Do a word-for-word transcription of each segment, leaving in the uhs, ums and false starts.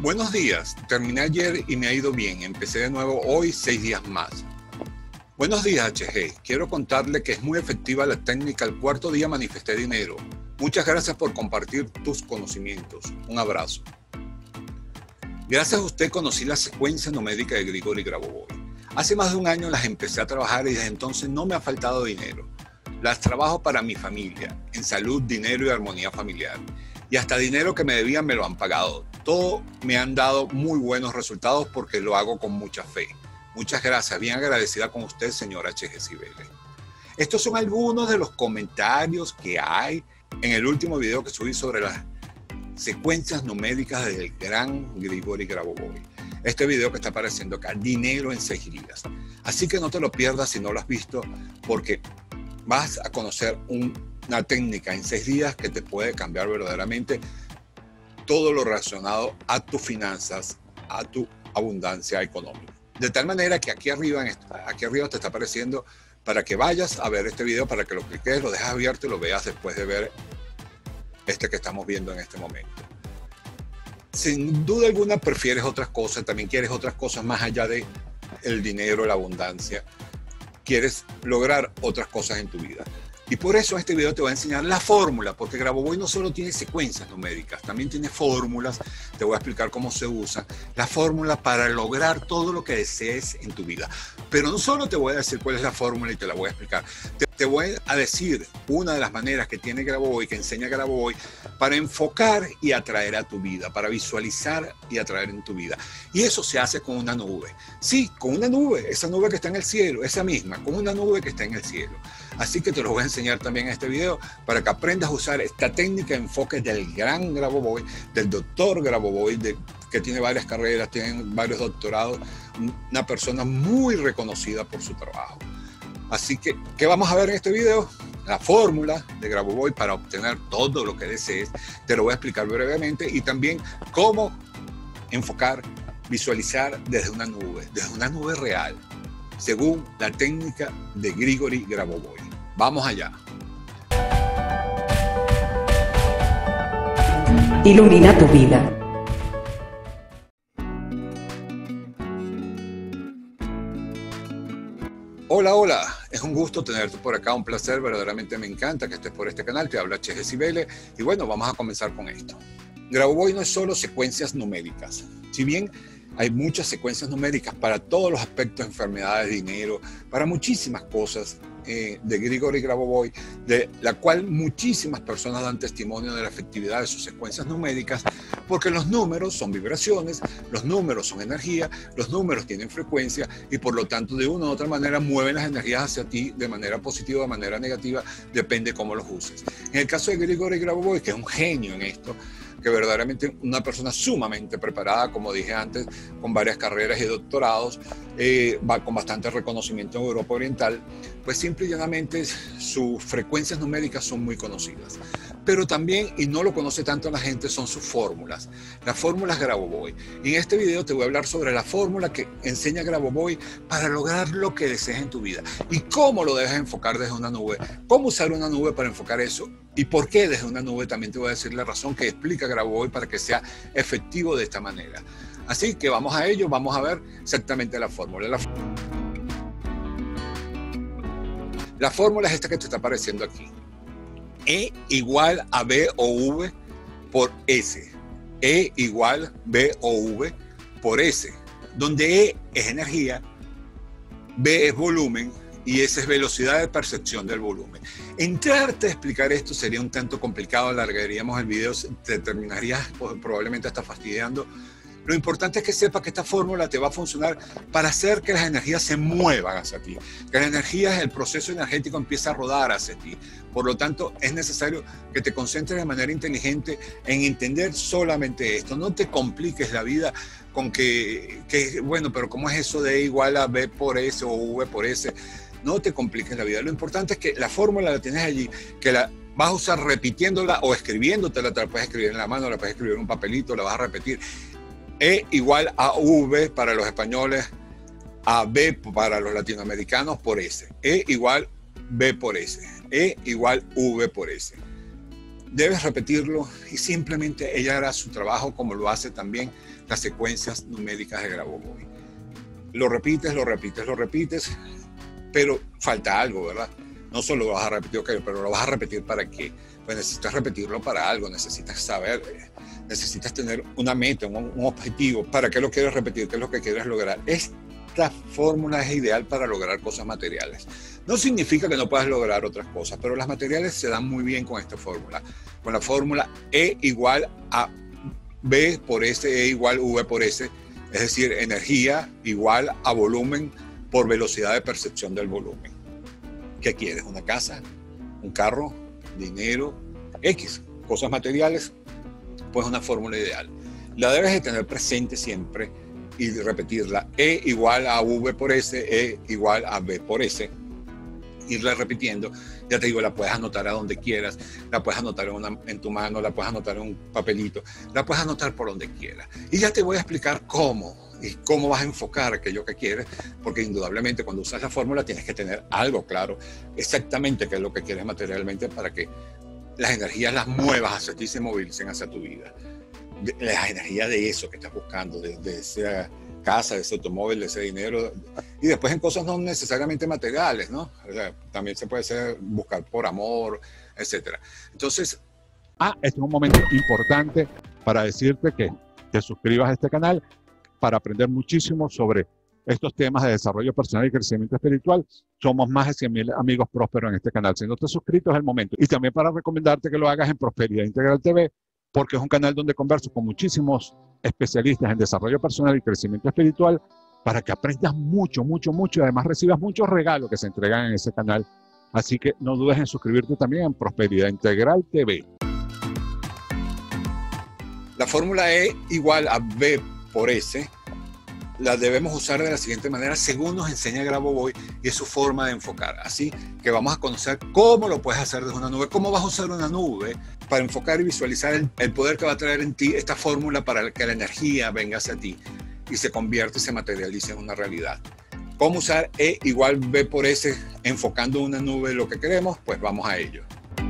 Buenos días, terminé ayer y me ha ido bien. Empecé de nuevo hoy, seis días más. Buenos días, H G. Quiero contarle que es muy efectiva la técnica El cuarto día manifesté dinero. Muchas gracias por compartir tus conocimientos. Un abrazo. Gracias a usted conocí la secuencia numérica de Grigori Grabovoi. Hace más de un año las empecé a trabajar y desde entonces no me ha faltado dinero. Las trabajo para mi familia, en salud, dinero y armonía familiar. Y hasta dinero que me debían me lo han pagado. Todo me han dado muy buenos resultados porque lo hago con mucha fe. Muchas gracias, bien agradecida con usted, señora H G Sibeli. Estos son algunos de los comentarios que hay en el último video que subí sobre las secuencias numéricas del gran Grigori Grabovoi. Este video que está apareciendo acá, dinero en seis días. Así que no te lo pierdas si no lo has visto, porque vas a conocer un, una técnica en seis días que te puede cambiar verdaderamente todo lo relacionado a tus finanzas, a tu abundancia económica. De tal manera que aquí arriba, en esto, aquí arriba te está apareciendo para que vayas a ver este video, para que lo cliques, lo dejes abierto y lo veas después de ver este que estamos viendo en este momento. Sin duda alguna prefieres otras cosas, también quieres otras cosas más allá de el dinero, la abundancia. Quieres lograr otras cosas en tu vida. Y por eso en este video te voy a enseñar la fórmula, porque Grabovoi no solo tiene secuencias numéricas, también tiene fórmulas. Te voy a explicar cómo se usan la fórmula para lograr todo lo que desees en tu vida. Pero no solo te voy a decir cuál es la fórmula y te la voy a explicar. Te, te voy a decir una de las maneras que tiene Grabovoi, que enseña Grabovoi, para enfocar y atraer a tu vida, para visualizar y atraer en tu vida. Y eso se hace con una nube. Sí, con una nube, esa nube que está en el cielo, esa misma, con una nube que está en el cielo. Así que te lo voy a enseñar también en este video para que aprendas a usar esta técnica de enfoque del gran Grabovoi, del doctor Grabovoi, de, que tiene varias carreras, tiene varios doctorados, una persona muy reconocida por su trabajo. Así que, ¿qué vamos a ver en este video? La fórmula de Grabovoi para obtener todo lo que desees. Te lo voy a explicar brevemente y también cómo enfocar, visualizar desde una nube, desde una nube real, según la técnica de Grigori Grabovoi. Vamos allá. Ilumina tu vida. Hola, hola. Es un gusto tenerte por acá, un placer. Verdaderamente me encanta que estés por este canal. Te habla H G Sibeli. Y bueno, vamos a comenzar con esto. Grabovoi no es solo secuencias numéricas. Si bien hay muchas secuencias numéricas para todos los aspectos de enfermedades, dinero, para muchísimas cosas eh, de Grigori Grabovoi, de la cual muchísimas personas dan testimonio de la efectividad de sus secuencias numéricas, porque los números son vibraciones, los números son energía, los números tienen frecuencia y por lo tanto de una u otra manera mueven las energías hacia ti de manera positiva o de manera negativa, depende cómo los uses. En el caso de Grigori Grabovoi, que es un genio en esto, que verdaderamente una persona sumamente preparada, como dije antes, con varias carreras y doctorados, eh, va con bastante reconocimiento en Europa Oriental, pues simple y llanamente sus frecuencias numéricas son muy conocidas. Pero también, y no lo conoce tanto la gente, son sus fórmulas, las fórmulas Grabovoi. Y en este video te voy a hablar sobre la fórmula que enseña Grabovoi para lograr lo que desees en tu vida. Y cómo lo debes enfocar desde una nube, cómo usar una nube para enfocar eso. Y por qué desde una nube también te voy a decir la razón que explica Grabovoi para que sea efectivo de esta manera. Así que vamos a ello, vamos a ver exactamente la fórmula. La, la fórmula es esta que te está apareciendo aquí. E igual a B o V por S. E igual B o V por S. Donde E es energía, B es volumen y S es velocidad de percepción del volumen. Entrarte a explicar esto sería un tanto complicado, alargaríamos el video, te terminarías probablemente hasta fastidiando. Lo importante es que sepas que esta fórmula te va a funcionar para hacer que las energías se muevan hacia ti, que las energías, el proceso energético empiece a rodar hacia ti. Por lo tanto, es necesario que te concentres de manera inteligente en entender solamente esto. No te compliques la vida con que, que bueno, pero ¿cómo es eso de E igual a B por S o V por S? No te compliques la vida. Lo importante es que la fórmula la tienes allí, que la vas a usar repitiéndola o escribiéndotela. Te la puedes escribir en la mano, la puedes escribir en un papelito, la vas a repetir. E igual a V para los españoles, a B para los latinoamericanos por S. E igual B por S. E igual V por S. debes repetirlo y simplemente ella hará su trabajo como lo hace también las secuencias numéricas de Grabovoi. Lo repites, lo repites, lo repites, pero falta algo, ¿verdad? No solo lo vas a repetir, okay, pero lo vas a repetir ¿para qué? Pues necesitas repetirlo para algo, necesitas saber, necesitas tener una meta, un, un objetivo. ¿Para qué lo quieres repetir? ¿Qué es lo que quieres lograr? Esta fórmula es ideal para lograr cosas materiales. No significa que no puedas lograr otras cosas, pero las materiales se dan muy bien con esta fórmula. Con la fórmula E igual a B por S, E igual V por S, es decir, energía igual a volumen por velocidad de percepción del volumen. ¿Qué quieres? ¿Una casa? ¿Un carro? ¿Dinero? X, cosas materiales, pues una fórmula ideal. La debes de tener presente siempre y repetirla. E igual a V por S, E igual a B por S. Irla repitiendo. Ya te digo, la puedes anotar a donde quieras, la puedes anotar en, una, en tu mano, la puedes anotar en un papelito, la puedes anotar por donde quieras. Y ya te voy a explicar cómo y cómo vas a enfocar aquello que quieres, porque indudablemente cuando usas la fórmula tienes que tener algo claro, exactamente qué es lo que quieres materialmente para que las energías las muevas hacia ti y se movilicen hacia tu vida. De, las energías de eso que estás buscando, de, de esa casa, de ese automóvil, de ese dinero, y después en cosas no necesariamente materiales, ¿no? O sea, también se puede hacer, buscar por amor, etcétera. Entonces, ah, este es un momento importante para decirte que te suscribas a este canal para aprender muchísimo sobre estos temas de desarrollo personal y crecimiento espiritual. Somos más de cien mil amigos prósperos en este canal. Si no te has suscrito es el momento. Y también para recomendarte que lo hagas en Prosperidad Integral T V, porque es un canal donde converso con muchísimos especialistas en desarrollo personal y crecimiento espiritual para que aprendas mucho, mucho, mucho y además recibas muchos regalos que se entregan en ese canal. Así que no dudes en suscribirte también en Prosperidad Integral T V. La fórmula E igual a B por S la debemos usar de la siguiente manera según nos enseña Grabovoi y es su forma de enfocar. Así que vamos a conocer cómo lo puedes hacer desde una nube, cómo vas a usar una nube para enfocar y visualizar el, el poder que va a traer en ti esta fórmula para que la energía venga hacia ti y se convierta y se materialice en una realidad. ¿Cómo usar E igual B por S enfocando una nube lo que queremos? Pues vamos a ello.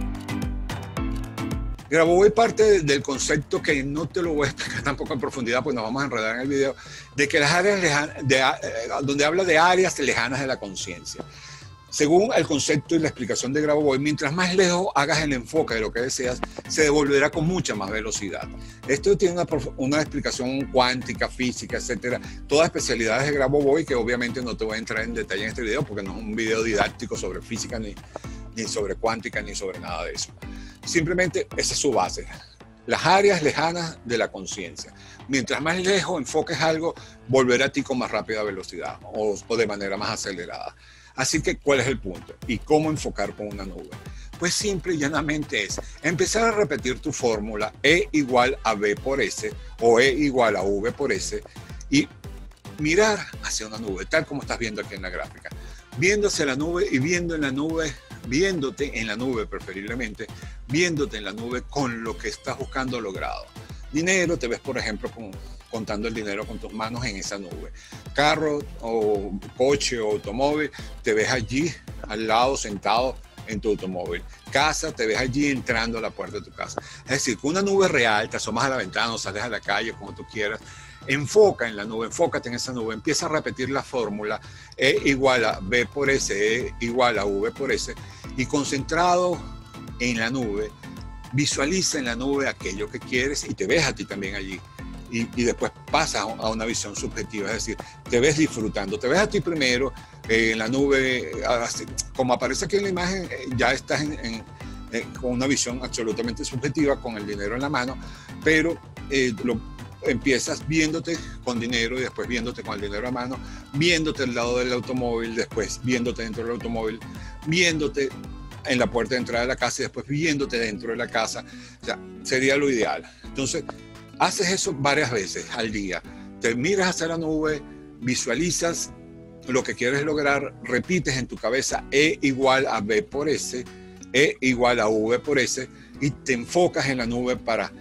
Grabovoi parte del concepto que no te lo voy a explicar tampoco en profundidad, pues nos vamos a enredar en el video, de que las áreas lejanas, de, donde habla de áreas lejanas de la conciencia. Según el concepto y la explicación de Grabovoi, mientras más lejos hagas el enfoque de lo que deseas, se devolverá con mucha más velocidad. Esto tiene una, una explicación cuántica, física, etcétera, todas especialidades de Grabovoi que obviamente no te voy a entrar en detalle en este video porque no es un video didáctico sobre física ni, ni sobre cuántica ni sobre nada de eso. Simplemente esa es su base, las áreas lejanas de la conciencia. Mientras más lejos enfoques algo, volverá a ti con más rápida velocidad o, o de manera más acelerada. Así que, ¿cuál es el punto? ¿Y cómo enfocar con una nube? Pues simple y llanamente es empezar a repetir tu fórmula E igual a B por S o E igual a V por S y mirar hacia una nube, tal como estás viendo aquí en la gráfica. Viendo hacia la nube y viendo en la nube, viéndote en la nube preferiblemente, viéndote en la nube con lo que estás buscando logrado. Dinero, te ves por ejemplo con, contando el dinero con tus manos en esa nube. Carro o coche o automóvil, te ves allí al lado sentado en tu automóvil. Casa, te ves allí entrando a la puerta de tu casa. Es decir, con una nube real, te asomas a la ventana o sales a la calle como tú quieras, enfoca en la nube, enfócate en esa nube, empieza a repetir la fórmula E igual a B por S, E igual a V por S y concentrado en la nube, visualiza en la nube aquello que quieres y te ves a ti también allí. Y, y después pasas a una visión subjetiva, es decir, te ves disfrutando, te ves a ti primero eh, en la nube, así, como aparece aquí en la imagen, eh, ya estás en, en, eh, con una visión absolutamente subjetiva, con el dinero en la mano, pero eh, lo, empiezas viéndote con dinero y después viéndote con el dinero a mano, viéndote al lado del automóvil, después viéndote dentro del automóvil, viéndote en la puerta de entrada de la casa y después viéndote dentro de la casa. O sea, sería lo ideal. Entonces, haces eso varias veces al día. Te miras hacia la nube, visualizas lo que quieres lograr, repites en tu cabeza E igual a B por S, E igual a V por S y te enfocas en la nube para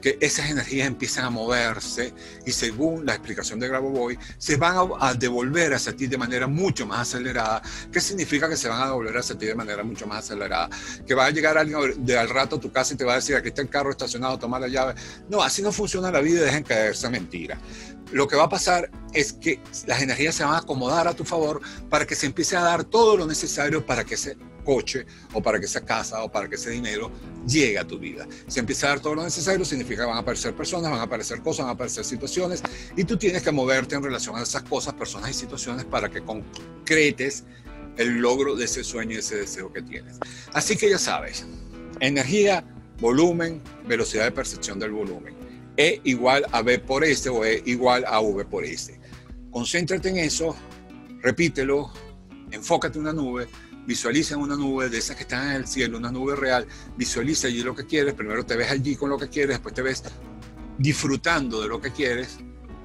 porque esas energías empiezan a moverse y según la explicación de Grabovoi, se van a, a devolver hacia ti de manera mucho más acelerada. ¿Qué significa que se van a devolver hacia ti de manera mucho más acelerada? Que va a llegar alguien de al rato a tu casa y te va a decir, aquí está el carro estacionado, toma la llave. No, así no funciona la vida y dejen caerse mentira. Lo que va a pasar es que las energías se van a acomodar a tu favor para que se empiece a dar todo lo necesario para que ese coche o para que esa casa o para que ese dinero llegue a tu vida. Se empieza a dar todo lo necesario, significa que van a aparecer personas, van a aparecer cosas, van a aparecer situaciones y tú tienes que moverte en relación a esas cosas, personas y situaciones para que concretes el logro de ese sueño y ese deseo que tienes. Así que ya sabes, energía, volumen, velocidad de percepción del volumen. E igual a B por S o E igual a V por S. Concéntrate en eso, repítelo, enfócate en una nube, visualiza en una nube de esas que están en el cielo, una nube real, visualiza allí lo que quieres, primero te ves allí con lo que quieres, después te ves disfrutando de lo que quieres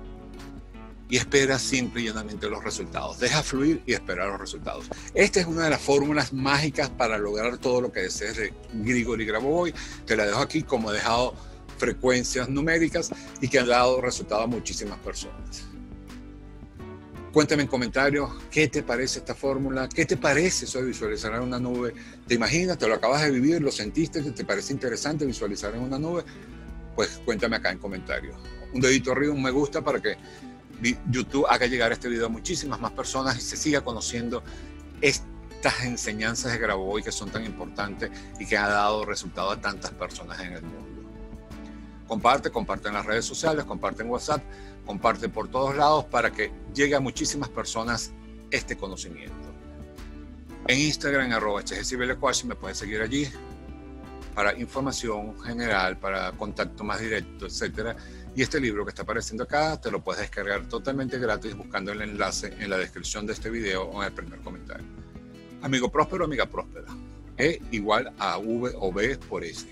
y espera simple y llanamente los resultados. Deja fluir y espera los resultados. Esta es una de las fórmulas mágicas para lograr todo lo que desees de Grigori Grabovoi. Te la dejo aquí como he dejado frecuencias numéricas y que han dado resultado a muchísimas personas. Cuéntame en comentarios qué te parece esta fórmula, qué te parece eso de visualizar en una nube. ¿Te imaginas? ¿Te lo acabas de vivir? ¿Lo sentiste? ¿Te parece interesante visualizar en una nube? Pues cuéntame acá en comentarios. Un dedito arriba, un me gusta para que YouTube haga llegar este video a muchísimas más personas y se siga conociendo estas enseñanzas de Grabovoi que son tan importantes y que han dado resultado a tantas personas en el mundo. Comparte, comparte en las redes sociales, comparte en WhatsApp, comparte por todos lados para que llegue a muchísimas personas este conocimiento. En Instagram, en arroba H G Ciberlecuache, me puedes seguir allí para información general, para contacto más directo, etcétera. Y este libro que está apareciendo acá te lo puedes descargar totalmente gratis buscando el enlace en la descripción de este video o en el primer comentario. Amigo próspero, amiga próspera. E igual a V o B por S.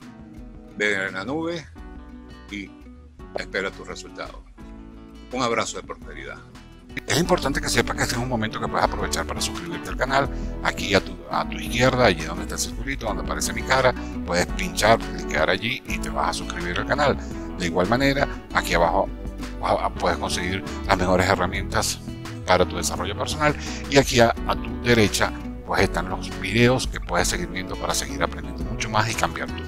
Ve en la nube y espera tus resultados. Un abrazo de prosperidad. Es importante que sepas que este es un momento que puedes aprovechar para suscribirte al canal. Aquí a tu, a tu izquierda, allí donde está el circulito, donde aparece mi cara, puedes pinchar, clicar allí y te vas a suscribir al canal. De igual manera, aquí abajo puedes conseguir las mejores herramientas para tu desarrollo personal. Y aquí a, a tu derecha pues están los videos que puedes seguir viendo para seguir aprendiendo mucho más y cambiar tu